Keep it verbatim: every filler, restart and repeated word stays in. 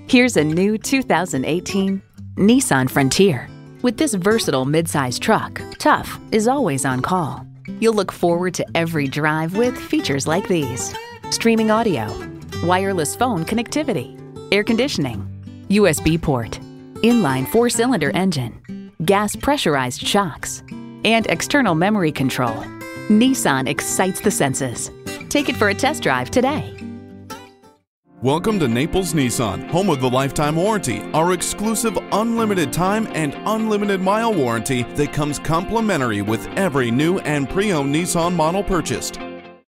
Here's a new two thousand eighteen Nissan Frontier. With this versatile midsize truck, tough is always on call. You'll look forward to every drive with features like these: streaming audio, wireless phone connectivity, air conditioning, U S B port, inline four-cylinder engine, gas pressurized shocks, and external memory control. Nissan excites the senses. Take it for a test drive today. Welcome to Naples Nissan, home of the lifetime warranty, our exclusive unlimited time and unlimited mile warranty that comes complimentary with every new and pre-owned Nissan model purchased.